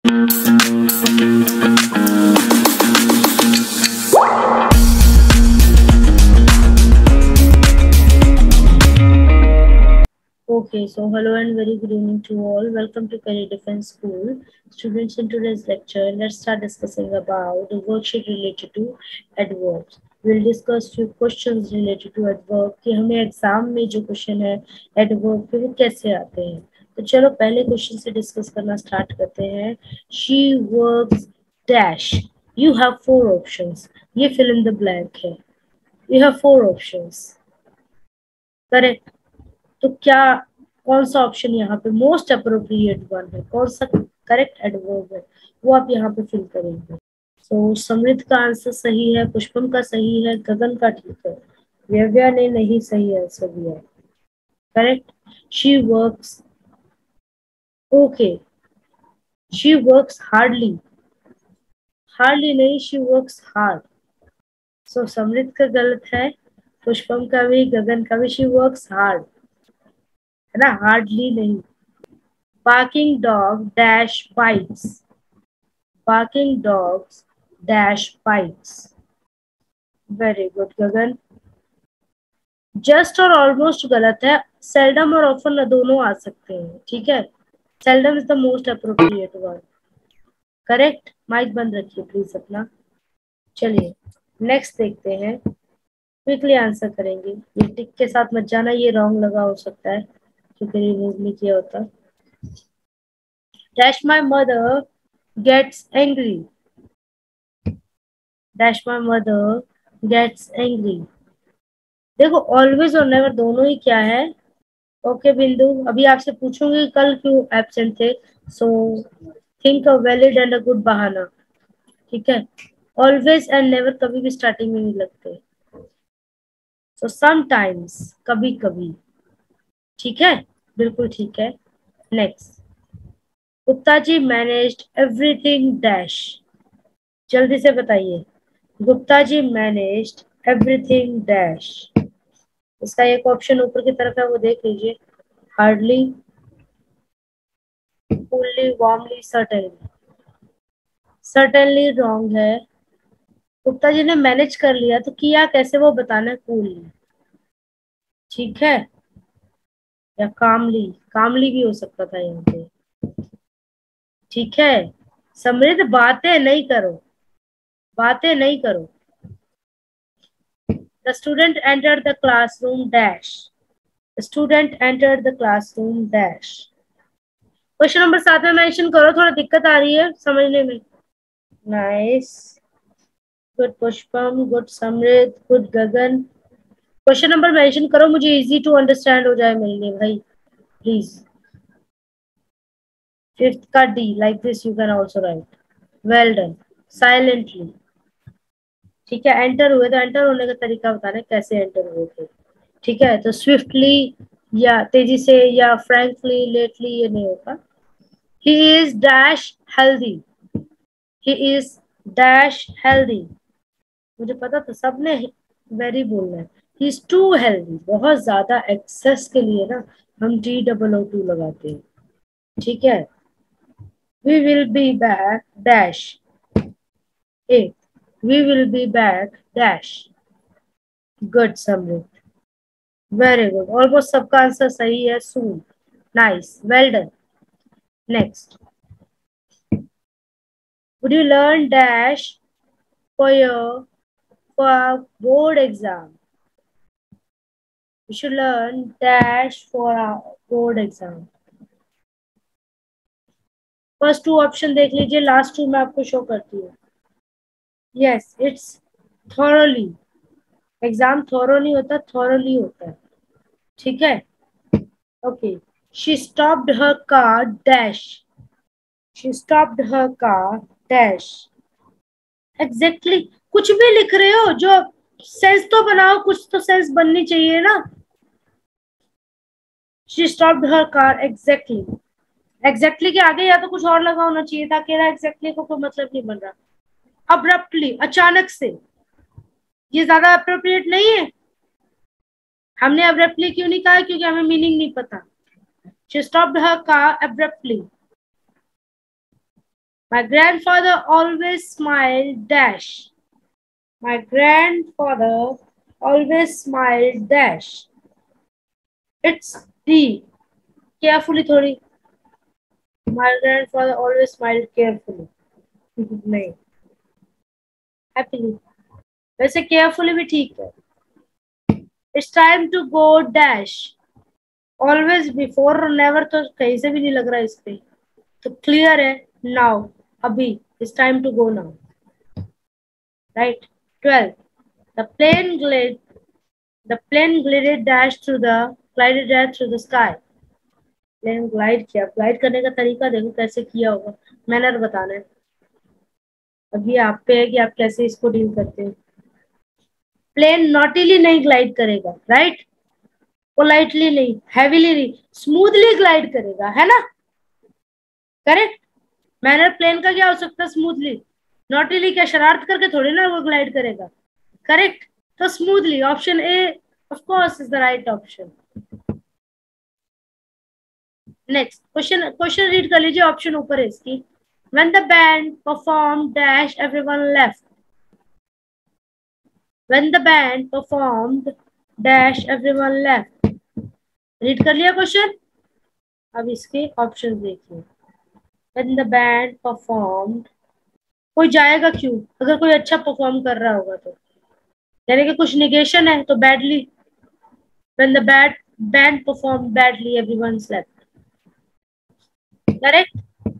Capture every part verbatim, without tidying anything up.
Okay, so hello and very good evening to all. Welcome to Career Defense School. Students, in today's lecture, let's start discussing about the worksheet related to adverbs. We'll discuss few questions related to adverb कि हमें exam में जो question है adverb के वो कैसे आते हैं. तो चलो पहले क्वेश्चन से डिस्कस करना स्टार्ट करते हैं. She works dash. You have four options. ये fill in the blank है. You have four options. Correct. तो क्या कौन सा ऑप्शन यहाँ पे मोस्ट अप्रोप्रिएट वन है, कौन सा करेक्ट एडवर्ब है, वो आप यहाँ पे फिल करेंगे. सो so, समृद्ध का आंसर सही है, पुष्पम का सही है, गगन का ठीक है, व्यव्या ने नहीं सही आंसर दिया. Correct. She works. Okay. She works hardly. Hardly नहीं, she works hard. So Samriddh का गलत है, पुष्पम का भी, गगन का भी. शी वर्क्स हार्ड है ना, हार्डली नहीं. Barking dog dash bites. Barking dogs dash bites. Very good, गगन. Just और almost गलत है. Seldom और often दोनों आ सकते हैं. ठीक है. Seldom is the most appropriate one. Correct. Mic बंद रखिए प्लीज अपना. चलिए नेक्स्ट देखते हैं. क्विकली आंसर करेंगे. ये टिक के साथ मत जाना, ये रॉन्ग लगा हो सकता है क्योंकि रिमूव नहीं किया होता. Dash my mother gets angry. Dash my mother gets angry. देखो ऑलवेज और नेवर दोनों ही क्या है. ओके okay, बिंदु, अभी आपसे पूछूंगी कल क्यों एब्सेंट थे. So think a valid and a good बहाना. ठीक है. ऑलवेज एंड नेवर कभी भी स्टार्टिंग में नहीं लगते. सो समटाइम्स, कभी कभी. ठीक है, बिल्कुल ठीक है. Next. Gupta ji managed everything dash. जल्दी से बताइए. Gupta ji managed everything dash. इसका एक ऑप्शन ऊपर की तरफ है, वो देख लीजिए. Hardly, coolly, warmly, certainly. Certainly wrong है. गुप्ता जी ने मैनेज कर लिया, तो किया कैसे वो बताना है. कूलली. ठीक है, या कामली. कामली भी हो सकता था यहाँ पे. ठीक है. समृद्ध बातें नहीं करो, बातें नहीं करो. The student entered the classroom dash. The student entered the classroom dash. Question number सात में मेंशन करो, थोड़ा दिक्कत आ रही है समझने में. Nice. Good Pushpam, good Samriddh, good Gagan. Question number mention करो, मुझे इजी टू अंडरस्टैंड हो जाए मेरे लिए भाई, प्लीज. फिफ्थ का D, like this you can also write. Well done. Silently. ठीक है. एंटर हुए तो एंटर होने का तरीका बताना है, कैसे एंटर हुए थे. ठीक है. तो स्विफ्टली या तेजी से या फ्रैंकली, लेटली, ये नहीं होगा. He is dash healthy. He is dash healthy. मुझे पता था सबने वेरी बोलना है. He is too healthy. बहुत ज्यादा एक्सेस के लिए ना हम टी डबल ओ टू लगाते हैं. ठीक है. We will be back dash. A we will be back dash. Good Samriddh. Very good. Almost सबका आंसर सही है. Soon. Nice. Well done. Next. Would you learn dash for your for our board exam. You should learn dash for our board exam. First two option देख लीजिए, last two मैं आपको show करती हूँ. Yes, it's thoroughly. Exam thorough नहीं होता, thoroughly होता है. ठीक है. Okay. She stopped her car dash. She stopped her car dash. Exactly. कुछ भी लिख रहे हो, जो सेंस तो बनाओ, कुछ तो सेंस बननी चाहिए ना. She stopped her car exactly. Exactly के आगे या तो कुछ और लगा होना चाहिए था. अकेला exactly को कोई मतलब नहीं बन रहा. Abruptly, अचानक से, ये ज्यादा appropriate नहीं है. हमने abruptly क्यों नहीं कहा, क्योंकि हमें मीनिंग नहीं पता. She stopped her car abruptly. My grandfather always smiled dash. My grandfather always smiled dash. It's D. Carefully थोड़ी. My grandfather always smiled carefully. नहीं. Happily. वैसे carefully भी ठीक है. It's time to go dash. Always before और never तो कहीं से भी नहीं लग रहा इस पे. तो clear है. Now. अभी. It's time to go now. Right. twelve. The plane glid. The plane glided dash through the glided dash through the sky. Plane glide किया. ग्लाइड करने का तरीका देखो कैसे किया होगा. मैनर बताना है. अभी आप पे है कि आप कैसे इसको डील करते हो. प्लेन नॉटीली नहीं ग्लाइड करेगा. राइट. पोलाइटली नहीं. हैवीली नहीं. स्मूथली ग्लाइड करेगा. है ना. करेक्ट. मैनर प्लेन का क्या हो सकता है. स्मूथली. नॉटीली क्या शरारत करके थोड़ी ना वो ग्लाइड करेगा. करेक्ट. तो smoothly. Option A of course is the right option. Next question. Question read कर लीजिए. ऑप्शन ऊपर है इसकी. When the band performed dash everyone left. When the band performed dash everyone left. Read कर लिया question. अब इसके ऑप्शन देखिए. When the band performed. कोई जाएगा क्यों अगर कोई अच्छा परफॉर्म कर रहा होगा तो. यानी कि कुछ निगेशन है तो badly. When the bad band performed badly everyone slept. Correct.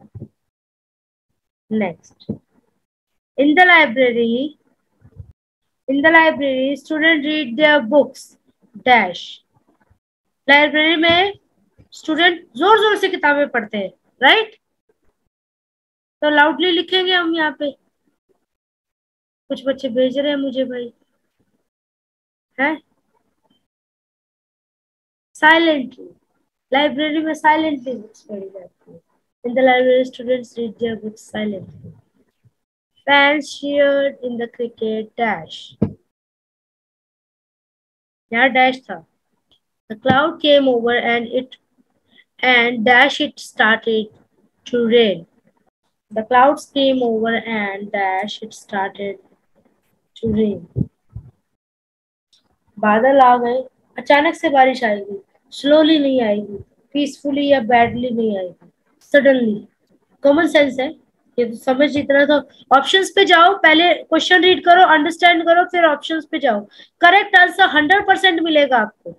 Next. In the library. In the library, students read their books. Dash. Library में स्टूडेंट जोर जोर से किताबें पढ़ते हैं. राइट. तो लाउडली लिखेंगे हम यहाँ पे. कुछ बच्चे भेज रहे हैं मुझे भाई. है साइलेंटली. लाइब्रेरी में साइलेंटली बुक्स पढ़ी जाती है. In the library students read their books silently. Fans cheered in the cricket dash. यहाँ डैश था. The cloud came over and it and dash it started to rain. The clouds came over and dash it started to rain. बादल आ गए. अचानक से बारिश आएगी. Slowly नहीं आएगी. पीसफुली या बैडली नहीं आएगी. सडनली. कॉमन सेंस है ये तो. समझ इतना तो. ऑप्शंस पे जाओ. पहले क्वेश्चन रीड करो. अंडरस्टैंड करो. फिर ऑप्शंस पे जाओ. करेक्ट आंसर हंड्रेड परसेंट मिलेगा आपको.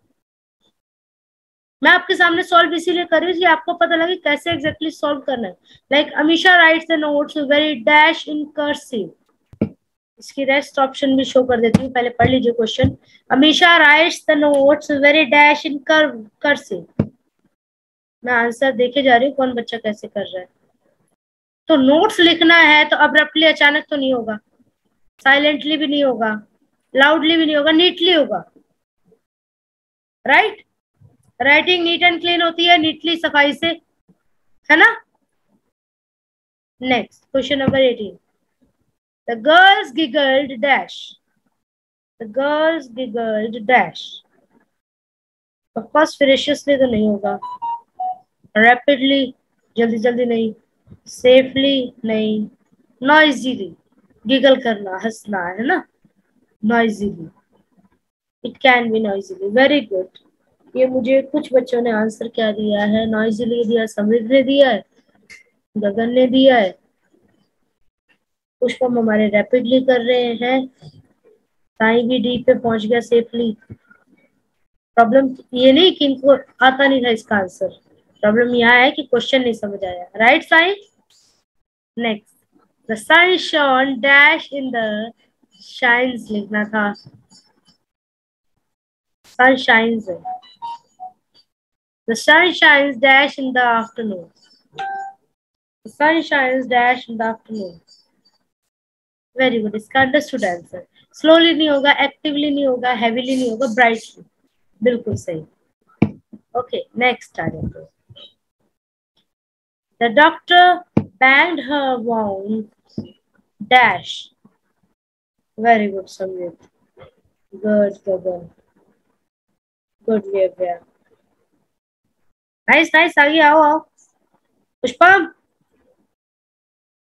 मैं आपके सामने सॉल्व इसीलिए कर रही हूँ आपको पता लगे कैसे एग्जैक्टली सॉल्व करना है. Like Amisha writes the notes very dash in cursive. इसकी रेस्ट ऑप्शन भी शो कर देती हूँ. पहले पढ़ लीजिए question. Amisha writes the notes very dash in cursive. मैं आंसर देखे जा रही हूँ कौन बच्चा कैसे कर रहा है. तो नोट्स लिखना है तो अब्रप्टली अचानक तो नहीं होगा. साइलेंटली भी नहीं होगा. लाउडली भी नहीं होगा. नीटली होगा. Right. Writing neat and clean होती है. नीटली सफाई से. है ना. Next question number eighteen. The girls giggled dash. The girls giggled dash. Of course ferociously तो नहीं होगा. Rapidly जल्दी जल्दी नहीं. Safely नहीं. Noisily giggle करना हंसना है ना. Noisily. It can be noisily. Very good. ये मुझे कुछ बच्चों ने आंसर क्या दिया है. Noisily दिया. समृद्ध ने दिया है. गगन ने दिया है. पुष्पम हमारे रैपिडली कर रहे हैं. साई भी डी पे पहुंच गया सेफली. प्रॉब्लम ये नहीं कि इनको आता नहीं था इसका आंसर. प्रॉब्लम यहाँ है कि क्वेश्चन नहीं समझ आया. Right Sai. Next. The sun shone dash in the shines लिखना था. सन शाइन्स है. The sun shines dash in the afternoon. The sun shines dash in the afternoon. Very good. इसका अंडरस्टूड आंसर. स्लोली नहीं होगा. Actively नहीं होगा. Heavily नहीं होगा. ब्राइटली. बिल्कुल सही. ओके नेक्स्ट आ जाते. The doctor banged her wound dash. Very good Samrit. Good Gagan. Good Vyavya. Nice nice. आगे आओ आओ. Pushpam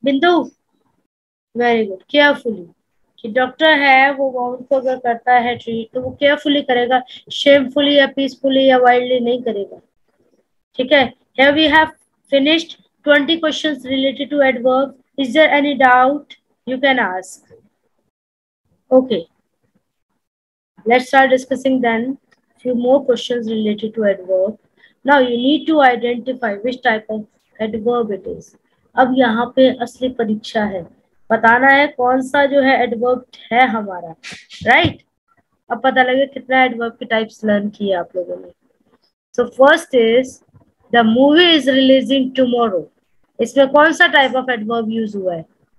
Bindu, very good, carefully, कि डॉक्टर है वो वाउंड को अगर करता है ट्रीट तो वो केयरफुली करेगा, शेमफुली या पीसफुली या वाइल्डली नहीं करेगा, ठीक है। Here we have finished twenty questions related to adverb. Is there any doubt? You can ask. Okay, let's start discussing then few more questions related to adverb. Now you need to identify which type of adverb it is. अब यहाँ पे असली परीक्षा है, बताना है कौन सा जो है एडवर्ब है हमारा, राइट। अब पता लगे कितना एडवर्ब के टाइप्स लर्न किए आप लोगों ने। So first is the movie is releasing tomorrow, इसमें कौन सा टाइप ऑफ एडवर्ब यूज हुआ है?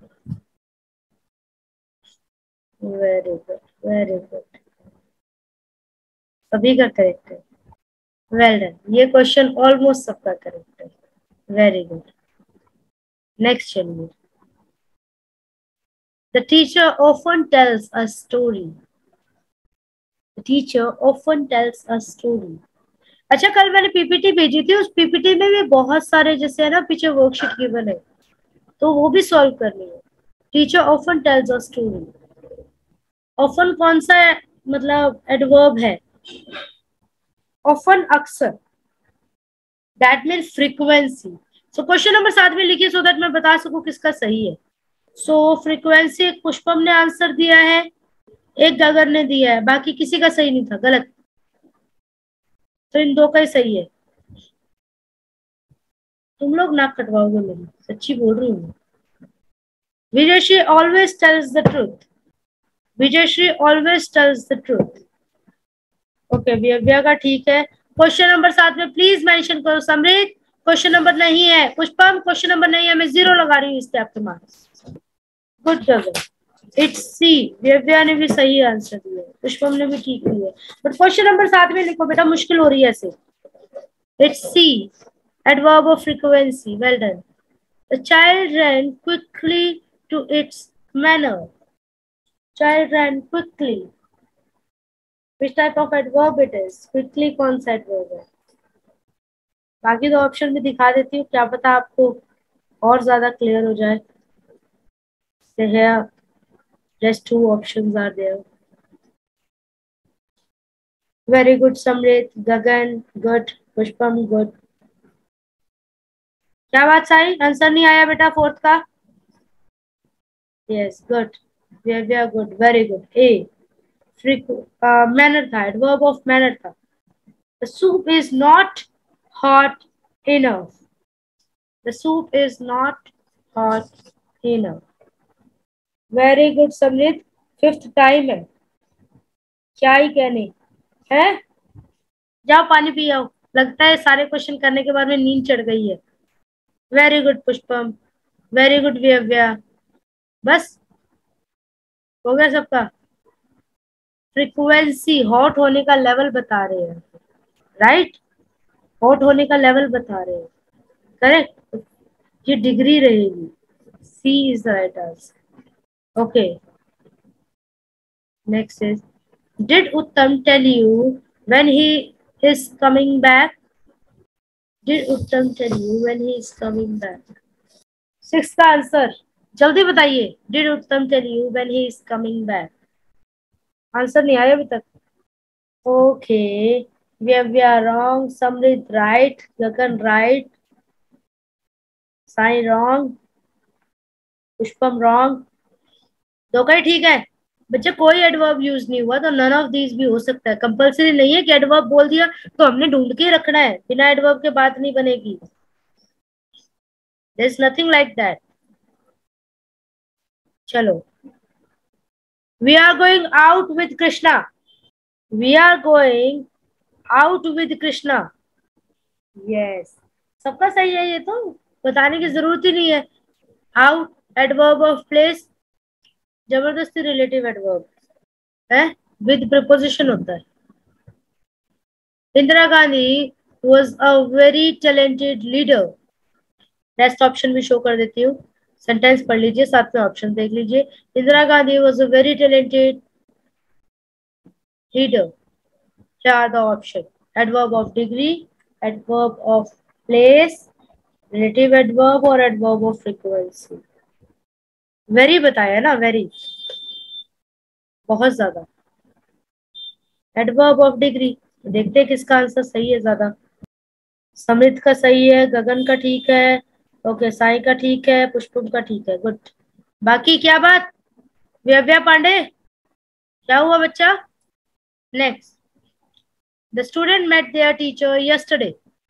वेरी गुड, वेरी गुड, सभी का करेक्ट है, वेल डन, ये क्वेश्चन ऑलमोस्ट सबका करेक्ट है, वेरी गुड। नेक्स्ट चलिए, the teacher often tells a story, the teacher often tells a story. अच्छा, कल मैंने पीपीटी भेजी थी, उस पीपीटी में भी बहुत सारे जैसे है ना पीछे वर्कशीट गिवन है, तो वो भी सॉल्व करनी है। Teacher often tells a story, often कौन सा मतलब एडवर्ब है? ऑफन, अक्सर, that mean frequency. So question number सात में लिखिए सो दैट मैं बता सकूं किसका सही है। सो so, फ्रीक्वेंसी एक पुष्पम ने आंसर दिया है, एक गगन ने दिया है, बाकी किसी का सही नहीं था, गलत, तो इन दो का ही सही है। तुम लोग नाक कटवाओगे मेरी, सच्ची बोल रही हूँ। Vijayshree always tells the truth, Vijayshree always tells the truth. Okay, Vyavya का ठीक है। क्वेश्चन नंबर सात में प्लीज मेंशन करो समृत, क्वेश्चन नंबर नहीं है। पुष्पम, क्वेश्चन नंबर नहीं है, मैं जीरो लगा रही हूँ इस पे आपके मार्क्स। गुड जगह, इट्स सी, व्यव्या ने भी सही आंसर दिया, पुष्पम ने भी ठीक दिया, बट क्वेश्चन नंबर सात में लिखो बेटा, मुश्किल हो रही है ऐसे। It's C, adverb of frequency, well done. The child ran quickly to its manner, child ran quickly, which type of adverb it is? quickly कौन सा adverb है? बाकी दो ऑप्शन भी दिखा देती हूँ, क्या पता आपको और ज्यादा क्लियर हो जाए। So here just two options are there. Very good Samrit, Gagan good, Pushpam good. क्या बात साई, आंसर नहीं आया बेटा फोर्थ का? Yes, good, we are good, very good. A, manner था, एडवर्ब ऑफ मैनर था। The soup is not hot enough, the soup is not hot enough. Very good Samriddh, fifth time है, क्या ही कहने है। जाओ पानी पी आओ, लगता है सारे क्वेश्चन करने के बाद में नींद चढ़ गई है। Very good Pushpam, very good Vyavya, बस हो गया सबका। फ्रीक्वेंसी हॉट होने का लेवल बता रहे हैं, राइट, हॉट होने का लेवल बता रहे हैं, करेक्ट, ये डिग्री रहेगी, C is the right answer. Okay, next is, did Uttam tell you when he is coming back, did Uttam tell you when he is coming back. Six का आंसर जल्दी बताइए, did Uttam tell you when he is coming back. Answer नहीं आया अभी तक। Okay, Vyavya wrong, Samriddh right, Gagan right, Sai wrong, Pushpam wrong, दो का ही ठीक है। बच्चे कोई एडवर्ब यूज नहीं हुआ तो नन ऑफ दीज भी हो सकता है, कंपल्सरी नहीं है कि एडवर्ब बोल दिया तो हमने ढूंढ के रखना है, बिना एडवर्ब के बात नहीं बनेगी, there is nothing like that. चलो, we are going out with Krishna, we are going out with Krishna, yes, सबका सही है, ये तो बताने की जरूरत ही नहीं है। आउट, एडवर्ब ऑफ प्लेस, जबरदस्ती रिलेटिव एडवर्ब है, विद प्रीपोजिशन होता है। Indira Gandhi was a very talented leader, next option भी शो कर देती हूँ, सेंटेंस पढ़ लीजिए, साथ में ऑप्शन देख लीजिए। Indira Gandhi was a very talented leader, क्या are the option? Adverb of degree, adverb of place, relative adverb और एडवर्ब ऑफ फ्रीक्वेंसी। वेरी बताया ना, वेरी, बहुत ज्यादा। एडवर्ब ऑफ डिग्री, देखते हैं किसका आंसर सही है ज्यादा। समित का सही है, गगन का ठीक है, ओके, साई का ठीक है, पुष्पम का ठीक है, गुड। बाकी क्या बात, व्यव्या पांडे, क्या हुआ बच्चा? Next, the student met their teacher yesterday.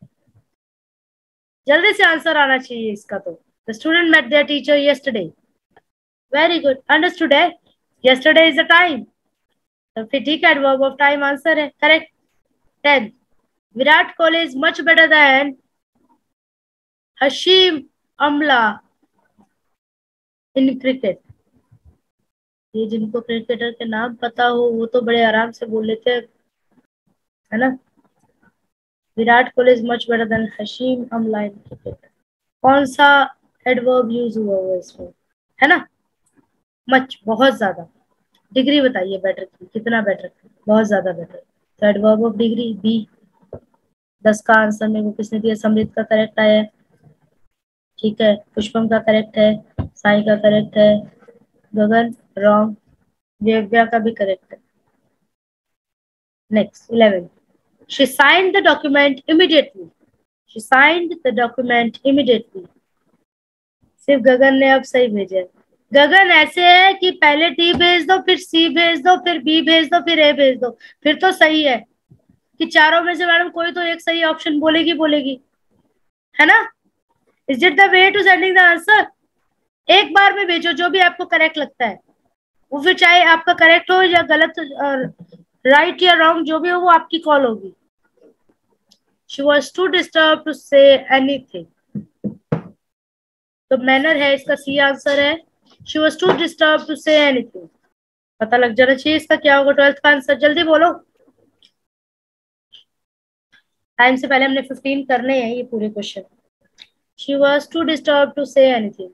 जल्दी से आंसर आना चाहिए इसका तो। The student met their teacher yesterday, very good, understood है। यस्टरडे इज द टाइम, तो फिर ठीक है, एडवर्ब ऑफ टाइम आंसर है, correct. Ten, Virat Kohli is much better than Hashim Amla in cricket. ये जिनको क्रिकेटर के नाम पता हो वो तो बड़े आराम से बोल लेते हैं, है ना। Virat Kohli is much better than Hashim Amla in cricket, कौन सा एडवर्ब यूज हुआ हुआ इसमें, है ना। मच, बहुत ज्यादा। डिग्री बताइए बेटर की, कितना बेटर, बहुत ज्यादा बेटर। तो एडवर्ब ऑफ डिग्री बी। दस का आंसर में वो किसने दिया, समृद्ध का करेक्ट आया है, ठीक है, पुष्पम का करेक्ट है, साई का करेक्ट है, गगन रॉन्ग, दिव्या का भी करेक्ट है। Next, eleven, she signed the document immediately. She signed the document immediately, सिर्फ गगन ने अब सही भेजा है। गगन ऐसे है कि पहले टी भेज दो, फिर सी भेज दो, फिर बी भेज दो, फिर ए भेज दो, फिर तो सही है। कि चारों में से मैडम कोई तो एक सही ऑप्शन बोलेगी बोलेगी, है ना। Is it the way to sending the answer? एक बार में भेजो जो भी आपको करेक्ट लगता है, वो फिर चाहे आपका करेक्ट हो या गलत, राइट या रॉन्ग, जो भी हो वो आपकी कॉल होगी। She was too disturb to say anything, तो मैनर है इसका, सी आंसर है। She was too disturb to say anything, पता लग जाना चाहिए इसका क्या होगा। ट्वेल्थ का आंसर जल्दी बोलो, टाइम से पहले हमने फिफ्टीन करने हैं ये पूरे question. She was too disturb to say anything,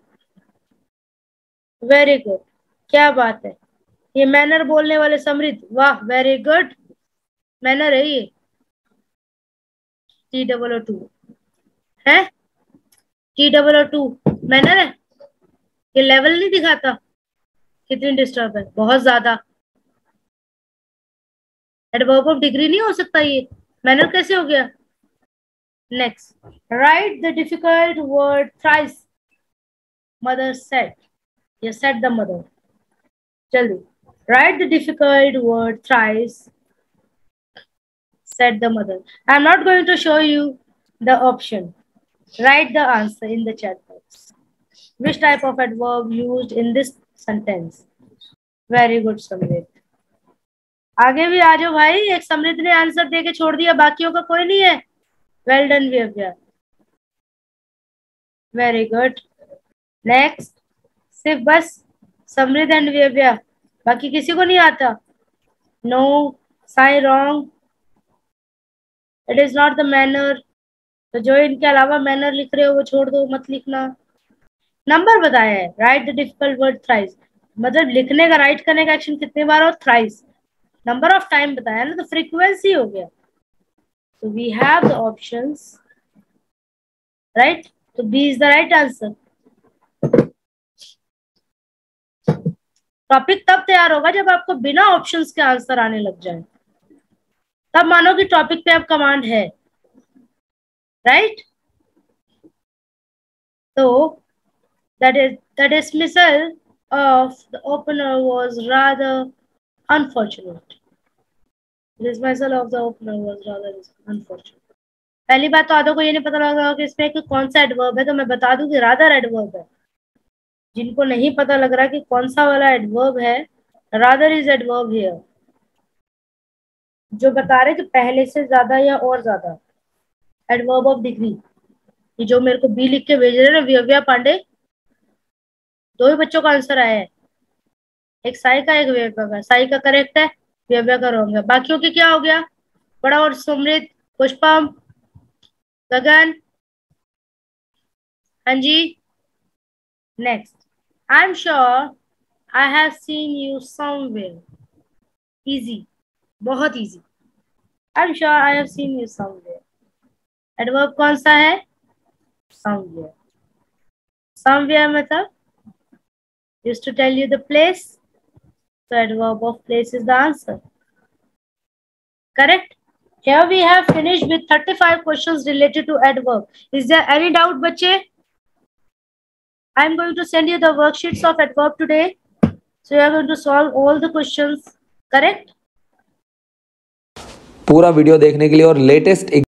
very good, क्या बात है। ये मैनर बोलने वाले समृद्ध, वाह, वेरी गुड, मैनर है ये। टी डबल ओ टू है, T double O too manner है। ये लेवल नहीं दिखाता कितनी डिस्टर्ब है, बहुत ज्यादा। एडवर्ब ऑफ डिग्री नहीं हो सकता ये, मैनर कैसे हो गया। Next, write the difficult word thrice, mother said, या सेड द मदर, जल्दी, write the difficult word thrice, said the mother. I'm not going to show you the option. Write the answer in the chat box. Which type of adverb used in this sentence? Very good, समृद्ध। आगे भी आ जाओ भाई, एक समृद्ध ने answer दे के छोड़ दिया, बाकियों का कोई नहीं है। Well done Vyavya, very good. Next, सिर्फ बस समृद्ध एंड व्यव्या, बाकी किसी को नहीं आता। No, Sai wrong, it is not the manner. तो जो इनके अलावा मैनर लिख रहे हो वो छोड़ दो, मत लिखना। नंबर बताया है, write the difficult word thrice, मतलब लिखने का, राइट करने का एक्शन कितने बार, और थ्राइस नंबर ऑफ टाइम बताया ना, तो फ्रीक्वेंसी हो गया। तो we have the options, right, तो B is the right answer. Topic तब तैयार होगा जब आपको बिना ऑप्शंस के आंसर आने लग जाए, तब मानो कि टॉपिक पे आप कमांड है, राइट। तो that is the dismissal of the opener was rather unfortunate. Dismissal of the opener was rather unfortunate. पहली बात तो आधो को ये नहीं पता लगा कि इसमें कि कौन सा एडवर्ब है, तो मैं बता दूं कि रादर एडवर्ब है। जिनको नहीं पता लग रहा कि कौन सा वाला एडवर्ब है, रादर इज एडवर्ब हियर, जो बता रहे कि पहले से ज्यादा या और ज्यादा, एडवर्ब ऑफ डिग्री। ये जो मेरे को बी लिख के भेज रहे हैं ना व्यव्या पांडे, दो ही बच्चों का आंसर आया है, एक साई का एक व्यव्या का। साई का करेक्ट है, व्यव्या का रॉन्ग है। बाकियों के क्या हो गया, बड़ा और सुमृत, पुष्पम, गगन, हाँ जी। Next, I am sure I have seen you somewhere, easy, बहुत easy. I am sure I have seen you somewhere, adverb कौन सा है, समवेयर। समवेयर मतलब Used to tell you the place. So adverb of place is the answer. Correct? Here we have finished with thirty-five questions related to adverb. Is there any doubt, bache? I am going to send you the worksheets of adverb today. So you are going to solve all the questions. Correct? पूरा video देखने के लिए और latest